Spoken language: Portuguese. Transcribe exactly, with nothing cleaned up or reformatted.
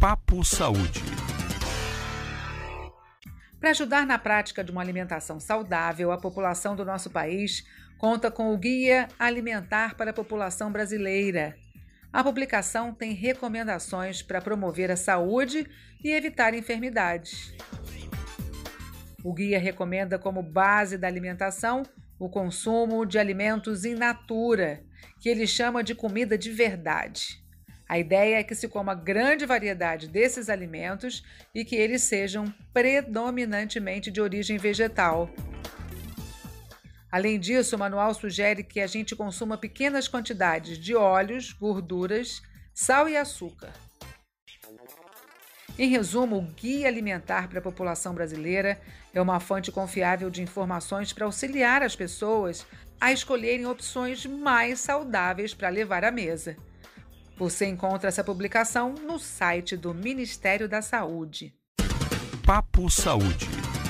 Papo Saúde. Para ajudar na prática de uma alimentação saudável, a população do nosso país conta com o Guia Alimentar para a População Brasileira. A publicação tem recomendações para promover a saúde e evitar enfermidades. O guia recomenda como base da alimentação o consumo de alimentos in natura, que ele chama de comida de verdade. A ideia é que se coma grande variedade desses alimentos e que eles sejam predominantemente de origem vegetal. Além disso, o manual sugere que a gente consuma pequenas quantidades de óleos, gorduras, sal e açúcar. Em resumo, o Guia Alimentar para a População Brasileira é uma fonte confiável de informações para auxiliar as pessoas a escolherem opções mais saudáveis para levar à mesa. Você encontra essa publicação no site do Ministério da Saúde. Papo Saúde.